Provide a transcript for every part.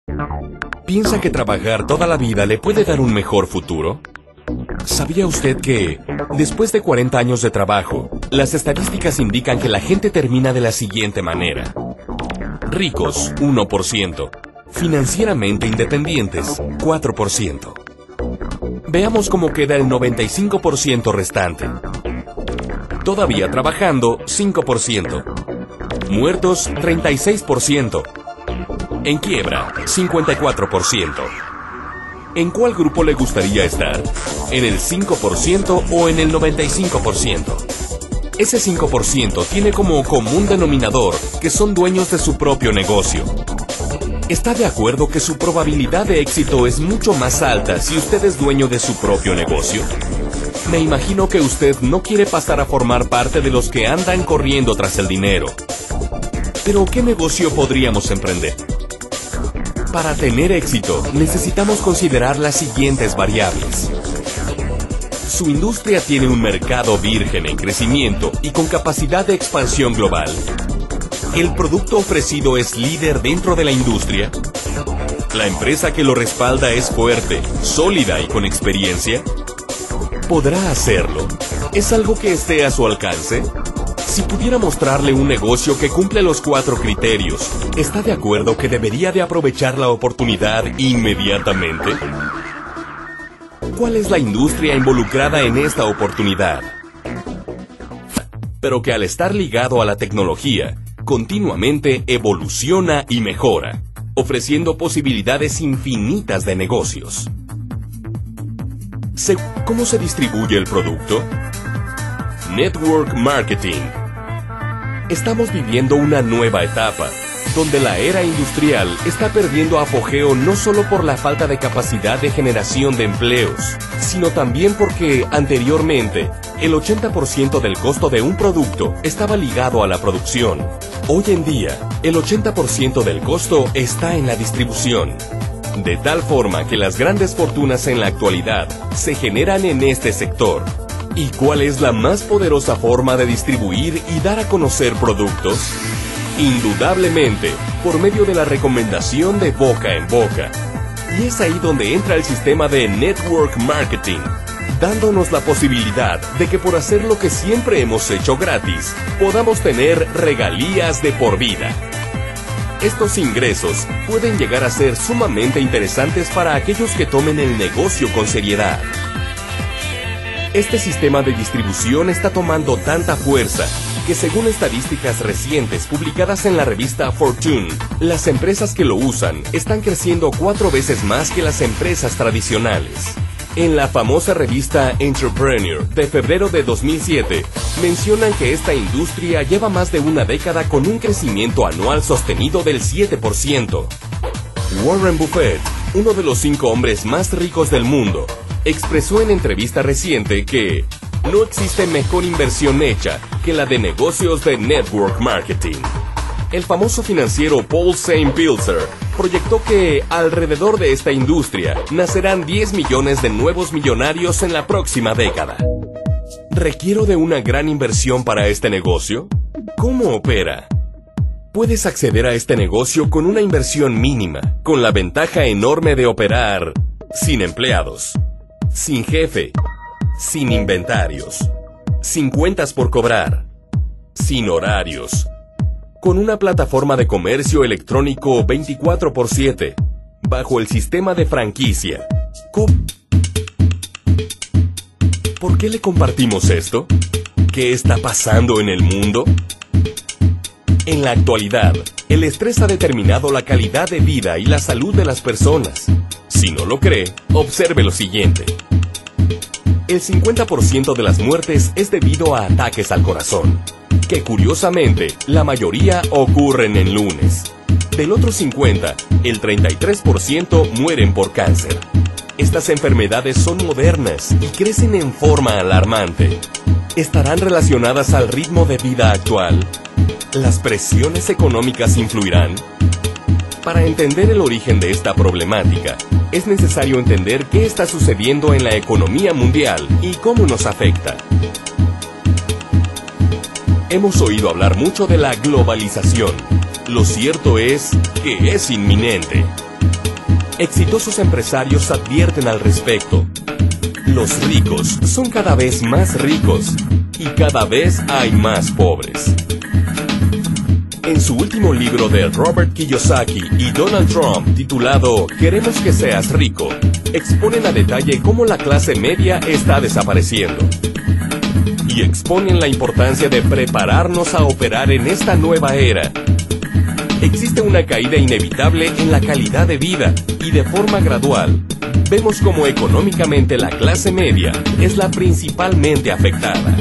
¿Piensa que trabajar toda la vida le puede dar un mejor futuro? ¿Sabía usted que, después de 40 años de trabajo, las estadísticas indican que la gente termina de la siguiente manera? Ricos, 1%. Financieramente independientes, 4%. Veamos cómo queda el 95% restante. Todavía trabajando, 5%. Muertos, 36%. En quiebra, 54%. ¿En cuál grupo le gustaría estar? ¿En el 5% o en el 95%? Ese 5% tiene como común denominador que son dueños de su propio negocio. ¿Está de acuerdo que su probabilidad de éxito es mucho más alta si usted es dueño de su propio negocio? Me imagino que usted no quiere pasar a formar parte de los que andan corriendo tras el dinero. Pero, ¿qué negocio podríamos emprender? Para tener éxito, necesitamos considerar las siguientes variables. ¿Su industria tiene un mercado virgen en crecimiento y con capacidad de expansión global? ¿El producto ofrecido es líder dentro de la industria? ¿La empresa que lo respalda es fuerte, sólida y con experiencia? ¿Podrá hacerlo? ¿Es algo que esté a su alcance? Si pudiera mostrarle un negocio que cumple los 4 criterios, ¿está de acuerdo que debería de aprovechar la oportunidad inmediatamente? ¿Cuál es la industria involucrada en esta oportunidad? Pero que al estar ligado a la tecnología, continuamente evoluciona y mejora, ofreciendo posibilidades infinitas de negocios. ¿Cómo se distribuye el producto? Network Marketing. Estamos viviendo una nueva etapa, donde la era industrial está perdiendo apogeo no solo por la falta de capacidad de generación de empleos, sino también porque, anteriormente, el 80% del costo de un producto estaba ligado a la producción. Hoy en día, el 80% del costo está en la distribución. De tal forma que las grandes fortunas en la actualidad se generan en este sector. ¿Y cuál es la más poderosa forma de distribuir y dar a conocer productos? Indudablemente, por medio de la recomendación de boca en boca. Y es ahí donde entra el sistema de Network Marketing, dándonos la posibilidad de que por hacer lo que siempre hemos hecho gratis, podamos tener regalías de por vida. Estos ingresos pueden llegar a ser sumamente interesantes para aquellos que tomen el negocio con seriedad. Este sistema de distribución está tomando tanta fuerza que, según estadísticas recientes publicadas en la revista Fortune, las empresas que lo usan están creciendo 4 veces más que las empresas tradicionales. En la famosa revista Entrepreneur de febrero de 2007, mencionan que esta industria lleva más de una década con un crecimiento anual sostenido del 7%. Warren Buffett, uno de los 5 hombres más ricos del mundo, expresó en entrevista reciente que no existe mejor inversión hecha que la de negocios de network marketing. El famoso financiero Paul St. Pilzer proyectó que alrededor de esta industria nacerán 10 millones de nuevos millonarios en la próxima década. ¿Requiero de una gran inversión para este negocio? ¿Cómo opera? Puedes acceder a este negocio con una inversión mínima, con la ventaja enorme de operar sin empleados, sin jefe, sin inventarios, sin cuentas por cobrar, sin horarios, con una plataforma de comercio electrónico 24/7, bajo el sistema de franquicia. ¿Por qué le compartimos esto? ¿Qué está pasando en el mundo? En la actualidad, el estrés ha determinado la calidad de vida y la salud de las personas. Si no lo cree, observe lo siguiente. El 50% de las muertes es debido a ataques al corazón, que curiosamente, la mayoría ocurren en lunes. Del otro 50%, el 33% mueren por cáncer. Estas enfermedades son modernas y crecen en forma alarmante. ¿Estarán relacionadas al ritmo de vida actual? ¿Las presiones económicas influirán? Para entender el origen de esta problemática, es necesario entender qué está sucediendo en la economía mundial y cómo nos afecta. Hemos oído hablar mucho de la globalización. Lo cierto es que es inminente. Exitosos empresarios advierten al respecto. Los ricos son cada vez más ricos y cada vez hay más pobres. En su último libro de Robert Kiyosaki y Donald Trump, titulado Queremos que seas rico, exponen a detalle cómo la clase media está desapareciendo. Y exponen la importancia de prepararnos a operar en esta nueva era. Existe una caída inevitable en la calidad de vida y de forma gradual. Vemos cómo económicamente la clase media es la principalmente afectada.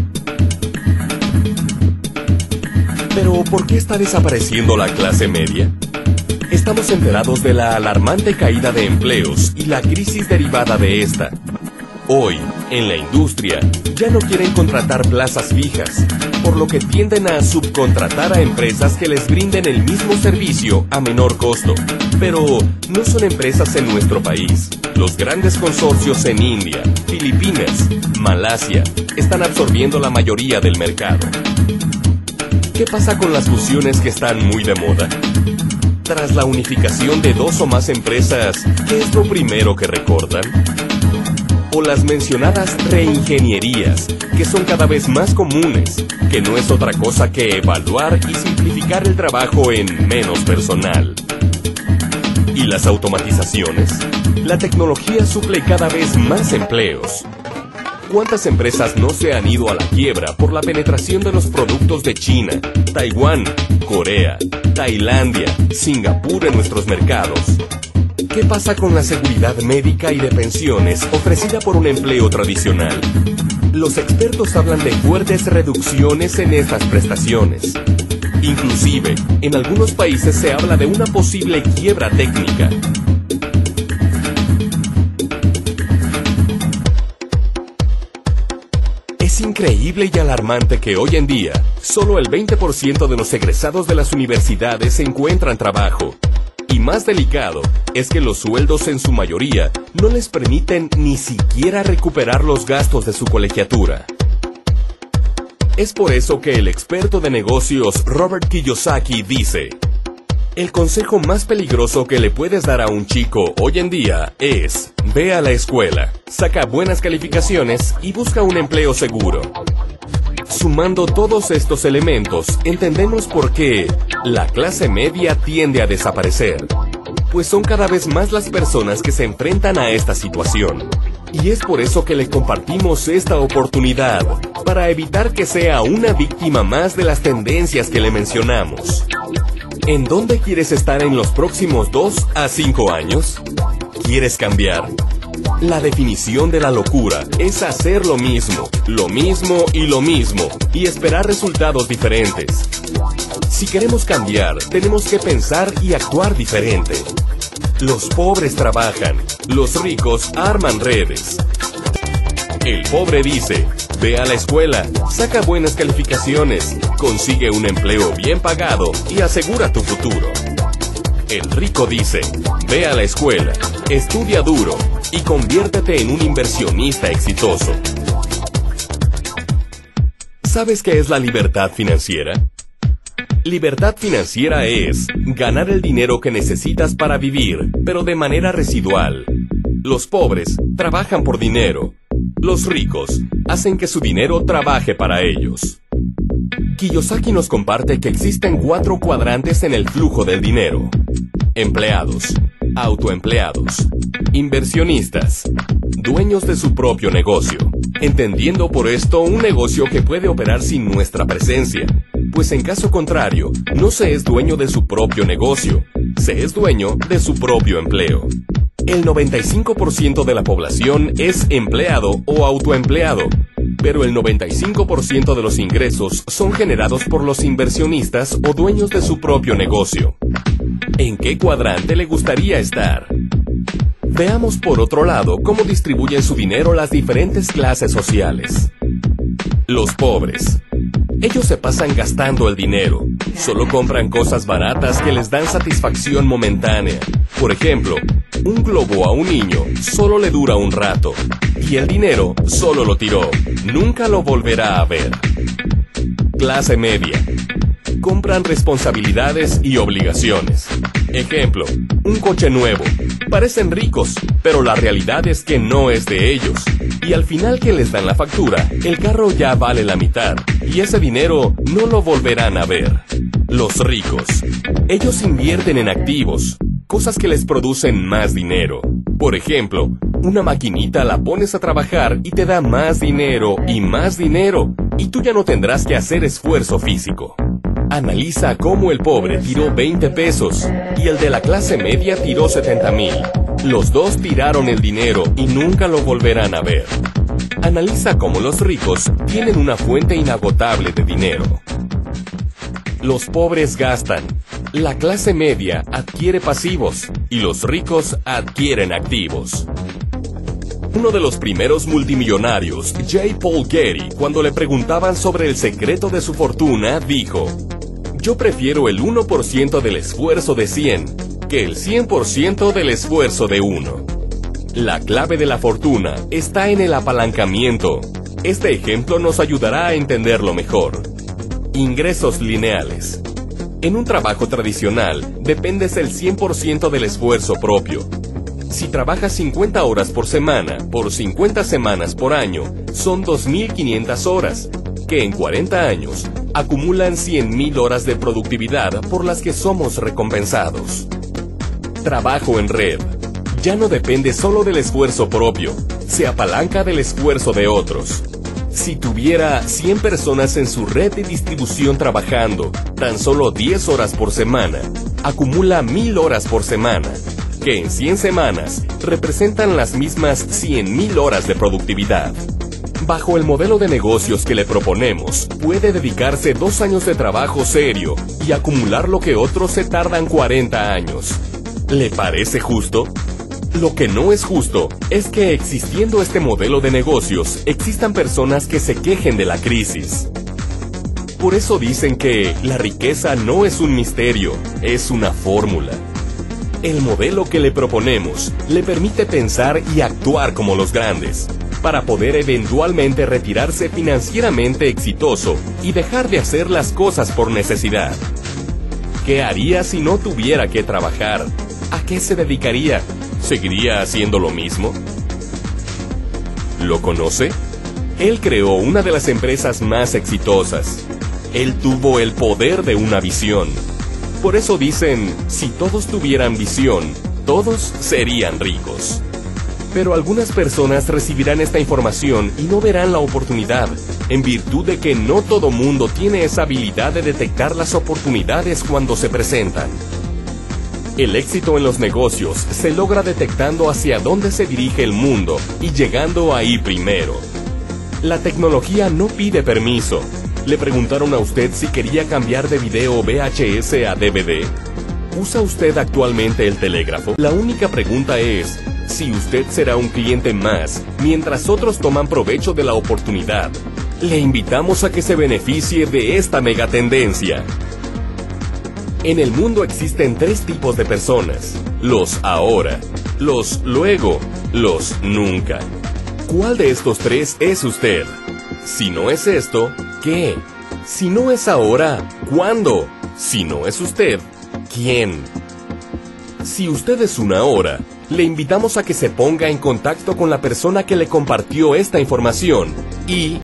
Pero, ¿por qué está desapareciendo la clase media? Estamos enterados de la alarmante caída de empleos y la crisis derivada de esta. Hoy, en la industria, ya no quieren contratar plazas fijas, por lo que tienden a subcontratar a empresas que les brinden el mismo servicio a menor costo. Pero no son empresas en nuestro país. Los grandes consorcios en India, Filipinas, Malasia, están absorbiendo la mayoría del mercado. ¿Qué pasa con las fusiones que están muy de moda? Tras la unificación de dos o más empresas, ¿qué es lo primero que recortan? O las mencionadas reingenierías, que son cada vez más comunes, que no es otra cosa que evaluar y simplificar el trabajo en menos personal. ¿Y las automatizaciones? La tecnología suple cada vez más empleos. ¿Cuántas empresas no se han ido a la quiebra por la penetración de los productos de China, Taiwán, Corea, Tailandia, Singapur en nuestros mercados? ¿Qué pasa con la seguridad médica y de pensiones ofrecida por un empleo tradicional? Los expertos hablan de fuertes reducciones en estas prestaciones. Inclusive, en algunos países se habla de una posible quiebra técnica. Es increíble y alarmante que hoy en día, solo el 20% de los egresados de las universidades encuentran trabajo. Y más delicado, es que los sueldos en su mayoría no les permiten ni siquiera recuperar los gastos de su colegiatura. Es por eso que el experto de negocios Robert Kiyosaki dice: el consejo más peligroso que le puedes dar a un chico hoy en día es: ve a la escuela, saca buenas calificaciones y busca un empleo seguro. Sumando todos estos elementos, entendemos por qué la clase media tiende a desaparecer, pues son cada vez más las personas que se enfrentan a esta situación. Y es por eso que le compartimos esta oportunidad, para evitar que sea una víctima más de las tendencias que le mencionamos. ¿En dónde quieres estar en los próximos 2 a 5 años? ¿Quieres cambiar? La definición de la locura es hacer lo mismo y esperar resultados diferentes. Si queremos cambiar, tenemos que pensar y actuar diferente. Los pobres trabajan, los ricos arman redes. El pobre dice: ve a la escuela, saca buenas calificaciones, consigue un empleo bien pagado y asegura tu futuro. El rico dice: ve a la escuela, estudia duro y conviértete en un inversionista exitoso. ¿Sabes qué es la libertad financiera? Libertad financiera es ganar el dinero que necesitas para vivir, pero de manera residual. Los pobres trabajan por dinero. Los ricos hacen que su dinero trabaje para ellos. Kiyosaki nos comparte que existen 4 cuadrantes en el flujo del dinero: empleados, autoempleados, inversionistas, dueños de su propio negocio. Entendiendo por esto un negocio que puede operar sin nuestra presencia, pues en caso contrario, no se es dueño de su propio negocio, se es dueño de su propio empleo. El 95% de la población es empleado o autoempleado, pero el 95% de los ingresos son generados por los inversionistas o dueños de su propio negocio. ¿En qué cuadrante le gustaría estar? Veamos por otro lado cómo distribuyen su dinero las diferentes clases sociales. Los pobres. Ellos se pasan gastando el dinero. Solo compran cosas baratas que les dan satisfacción momentánea. Por ejemplo, un globo a un niño solo le dura un rato. Y el dinero solo lo tiró. Nunca lo volverá a ver. Clase media. Compran responsabilidades y obligaciones. Ejemplo, un coche nuevo, Parecen ricos, pero la realidad es que no es de ellos. Y al final que les dan la factura, el carro ya vale la mitad, y ese dinero no lo volverán a ver. Los ricos. Ellos invierten en activos, cosas que les producen más dinero. Por ejemplo, una maquinita la pones a trabajar y te da más dinero, y tú ya no tendrás que hacer esfuerzo físico. Analiza cómo el pobre tiró 20 pesos y el de la clase media tiró 70,000. Los dos tiraron el dinero y nunca lo volverán a ver. Analiza cómo los ricos tienen una fuente inagotable de dinero. Los pobres gastan, la clase media adquiere pasivos y los ricos adquieren activos. Uno de los primeros multimillonarios, J. Paul Getty, cuando le preguntaban sobre el secreto de su fortuna, dijo: "Yo prefiero el 1% del esfuerzo de 100 que el 100% del esfuerzo de 1". La clave de la fortuna está en el apalancamiento. Este ejemplo nos ayudará a entenderlo mejor. Ingresos lineales. En un trabajo tradicional, dependes del 100% del esfuerzo propio. Si trabajas 50 horas por semana, por 50 semanas por año, son 2.500 horas, que en 40 años acumulan 100.000 horas de productividad por las que somos recompensados. Trabajo en red. Ya no depende solo del esfuerzo propio, se apalanca del esfuerzo de otros. Si tuviera 100 personas en su red de distribución trabajando tan solo 10 horas por semana, acumula 1.000 horas por semana, que en 100 semanas representan las mismas 100.000 horas de productividad. Bajo el modelo de negocios que le proponemos, puede dedicarse 2 años de trabajo serio y acumular lo que otros se tardan 40 años. ¿Le parece justo? Lo que no es justo es que existiendo este modelo de negocios, existan personas que se quejen de la crisis. Por eso dicen que la riqueza no es un misterio, es una fórmula. El modelo que le proponemos le permite pensar y actuar como los grandes, para poder eventualmente retirarse financieramente exitoso y dejar de hacer las cosas por necesidad. ¿Qué haría si no tuviera que trabajar? ¿A qué se dedicaría? ¿Seguiría haciendo lo mismo? ¿Lo conoce? Él creó una de las empresas más exitosas. Él tuvo el poder de una visión. Por eso dicen, si todos tuvieran visión, todos serían ricos. Pero algunas personas recibirán esta información y no verán la oportunidad, en virtud de que no todo mundo tiene esa habilidad de detectar las oportunidades cuando se presentan. El éxito en los negocios se logra detectando hacia dónde se dirige el mundo y llegando ahí primero. La tecnología no pide permiso. ¿Le preguntaron a usted si quería cambiar de video VHS a DVD? ¿Usa usted actualmente el telégrafo? La única pregunta es si usted será un cliente más mientras otros toman provecho de la oportunidad. Le invitamos a que se beneficie de esta megatendencia. En el mundo existen 3 tipos de personas: los ahora, los luego, los nunca. ¿Cuál de estos 3 es usted? Si no es esto, ¿qué? Si no es ahora, ¿cuándo? Si no es usted, ¿quién? Si usted es un ahora, le invitamos a que se ponga en contacto con la persona que le compartió esta información y